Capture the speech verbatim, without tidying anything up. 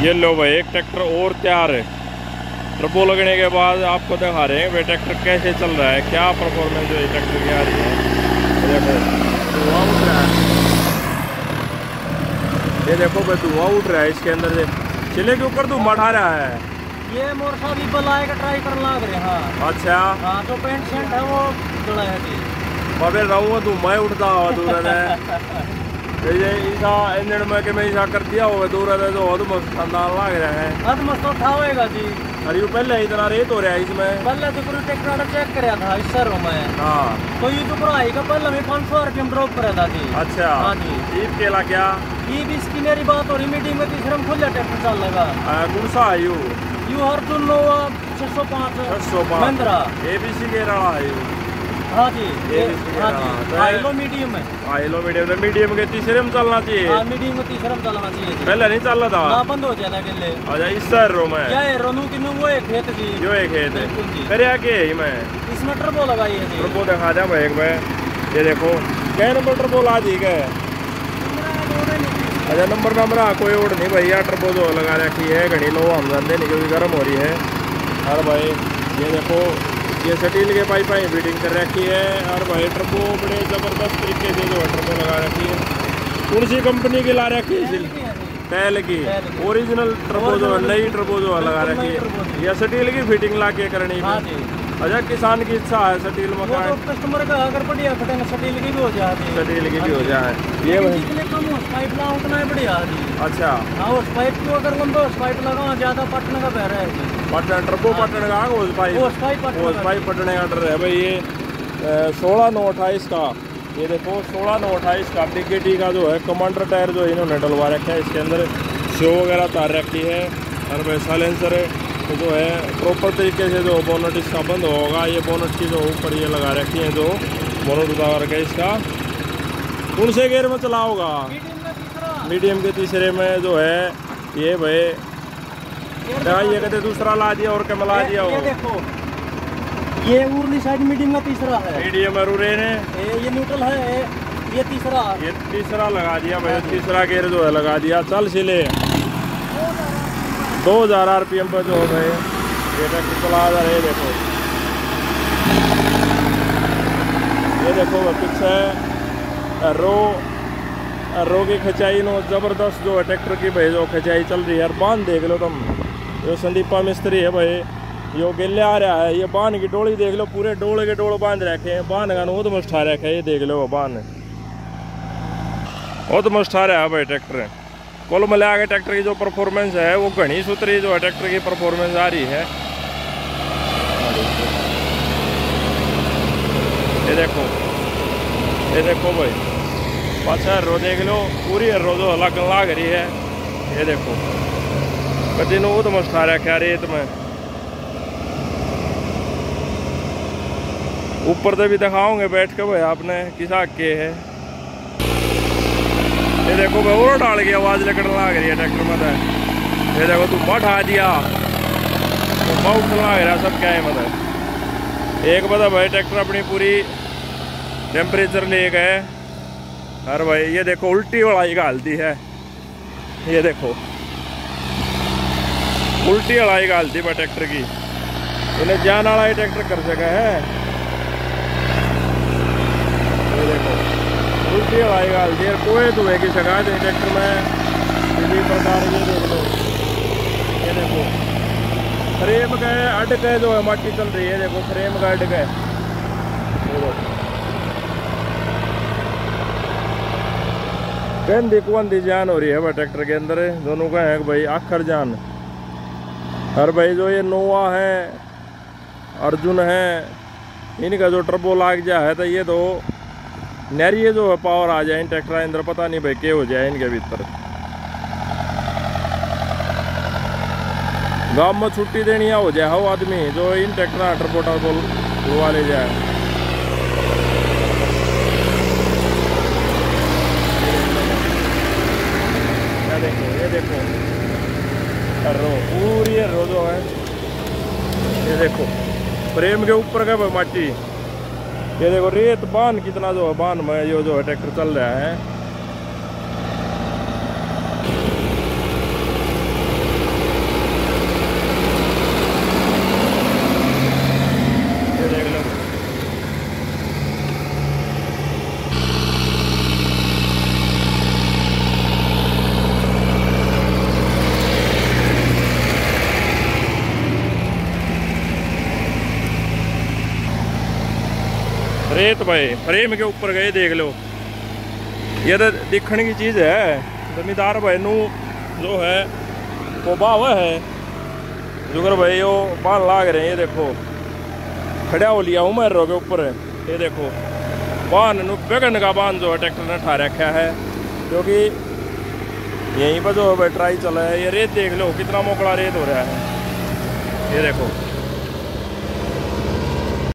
ये लो भाई एक ट्रैक्टर और तैयार है। टर्बो लगने के बाद आपको दिखा रहे हैं भाई ट्रैक्टर कैसे चल रहा है, क्या परफॉर्मेंस जो ट्रैक्टर की आ रही है। देखो धुआं उठ रहा है, ये देखो भाई धुआं उठ रहा है इसके अंदर से, चिले के ऊपर धुआं उठा रहा है। ये मोर सा भी बलाएगा ट्राई करने लग रहे हैं। अच्छा हाँ जो पेंट सेंट है वो जला है जी। बाबे रहूँगा धुआं उठता हुआ दूर है ये ऐसा इंजन में के में ऐसा कर दिया होगा दूर है तो बहुत मस्त अंदाज लग रहा है। अब मस्त उठा होएगा जी। अरे ये पहले इतना रेत हो रहा है इसमें, पहले तो पूरा ट्रैक्टर चेक कराया था इस शहरों में। हाँ तो ये तो पूरा आएगा पहले में पाँच सौ रुपये ड्रॉप करा था जी। अच्छा हाँ जी। ईद केला क्या ये भी इसकी मेरी बात हो रही मीटिंग में तीसरे में खुल ट्रैक्टर चल लगा गुड़सा है यू यू हर चुन लो छह सौ पाँच छह सौ पाँच महिंद्रा एबीसी के रहा है यू। हाँ जी एबीसी हाँ के जी रहा आइलो मीडियम में आइलो मीडियम में मीडियम के तीसरे में चलना चाहिए। हाँ मीडियम में तीसरे में चलना चाहिए जी। पहले नहीं चल रहा था ना बंद हो जाना के लिए। अच्छा इस शहरों में क्या है रोनू की वो एक खेत जी जो एक खेत बिल्कुल जी। करे आके ही मैं इसमें टर्बो लगाई है जी। टर्बो दिखा जा भाई एक में, ये देखो क्या नंबर टर्बो ला दी गए। अच्छा नंबर नंबर कोई ओड नहीं भैया, टर्बो जो लगा रखी है घड़ी लो हम जानते नहीं क्योंकि गर्म हो रही है। और भाई ये देखो ये स्टील के पाइप पाइप फिटिंग कर रखी है। और भाई टर्बो बड़े ज़बरदस्त तरीके से जो है टर्बो लगा रखी है। कौन सी कंपनी की ला रखी है? टैल की ओरिजिनल टर्बो जो नई टर्बो जो लगा रखी है, या स्टील की फिटिंग ला के करनी है। अच्छा किसान की इच्छा है स्टील में का तो कस्टमर का अगर बढ़िया कटेंगे स्टील की भी हो जाती है। स्टील की भी हो जाए ये जितने कम उस पाइप लाओ उतना ही बढ़िया है। अच्छा हाँ उस पाइप को अगर लंबे उस पाइप लगाओ ज्यादा पटने का बह रहा है। पटन टर्बो पटने का उस पाइप उस पाइप उस पाइप पटने का डर है भाई। ये सोलह नौ अट्ठाईस का ये देखो सोलह नौ अट्ठाईस का टिकेटी का जो है कमांडर टायर जो इन्होंने डलवा रखा है। इसके अंदर शो वगैरह तार रखी है। और भाई साइलेंसर तो जो है प्रॉपर तरीके से जो बोनट इसका बंद होगा, ये बोनट की जो ऊपर ये लगा रखी है जो बोनट उतार रखा है इसका। कौन से गेयर में चला होगा? मीडियम के तीसरे में जो है ये भाई ये कहते दूसरा ला दिया और क्या मिला दिया ये देखो ये उर्ली साइड मीडियम का तीसरा है। मीडियम है ने ये न्यूट्रल है, ये तीसरा ये तीसरा लगा दिया भाई, तीसरा गेयर जो है लगा दिया। चल सिले दो हजार आर पी एम पर जो है ये ट्रैक्टर चला जा रहा है। देखो ये देखो पीछे रो रो की खिंचाई नो जबरदस्त जो है ट्रैक्टर की भाई जो खिंचाई चल रही है। यार बांध देख लो तुम, जो संदीपा मिस्त्री है भाई यो गिले आ रहा है। ये बांध की डोली देख लो, पूरे डोले के डोल बांध रखे हैं। बांध का नोद मस्ठा रखा है, ये देख लो बांध बहुत मस्ठा रहा है भाई ट्रैक्टर। कुल मिला के ट्रैक्टर की जो परफॉर्मेंस है वो घनी सूत्री जो है ट्रैक्टर की परफॉर्मेंस आ रही है। ये देखो ये देखो भाई पाछा रो देख लो, पूरी रो जो अलग लाग रही है। ये देखो कदी नो तो मस्ठा रखा रेत में। ऊपर से भी दिखाओगे बैठ के भाई आपने किसा के है। ये देखो भाई और डाल के आवाज़ लगने लग रही है ट्रैक्टर में। ये देखो तू मठ आ दिया तो बहुत लग रहा सब क्या है मतलब। एक बता भाई ट्रैक्टर अपनी पूरी टेम्परेचर ले गए। और भाई ये देखो उल्टी वाला ही गालती है। ये देखो उल्टी वाला ही गालती भाई ट्रैक्टर की, इन्हें जान वाला ही ट्रैक्टर कर सका है। ये देखो उल्टी हवाई गाल दी कोई धुएं की शिकायत है ट्रैक्टर में किसी प्रकार। ये देख लो ये देखो फ्रेम का अड के जो है माटी चल रही है। देखो फ्रेम का अड के कहती कुंदी जान हो रही है भाई ट्रैक्टर के अंदर। दोनों का है भाई आखिर जान। और भाई जो ये नोवा है अर्जुन है इनका जो टर्बो लाग जा है तो ये तो नैरिए जो है पावर आ जाए इन ट्रैक्टर अंदर, पता नहीं भाई क्या हो जाए इनके भीतर। गांव में छुट्टी देनी हो जाए हो आदमी जो इन ट्रैक्टर टर्बो टर्बो लगा ले जाए। ये देखो ये देखो रो पूरी रो जो है। ये देखो फ्रेम के ऊपर का माटी। ये देखो रेत बांध कितना जो है बांध में यो जो है ट्रैक्टर चल रहा है। रेत भाई फ्रेम के ऊपर गए देख लो, ये तो दिखने की चीज़ है। जमींदार भाई नू जो है वो बाव है जुगर भाई वो बाल लाग रहे हैं। ये देखो खड़ा हो लिया हूँ मैं रो के ऊपर। ये देखो बांध नू बेगन का बांध जो है ट्रैक्टर ने ठा रखा है, क्योंकि यहीं पर जो है ट्राई चला है। ये रेत देख लो कितना मोकड़ा रेत हो रहा है। ये देखो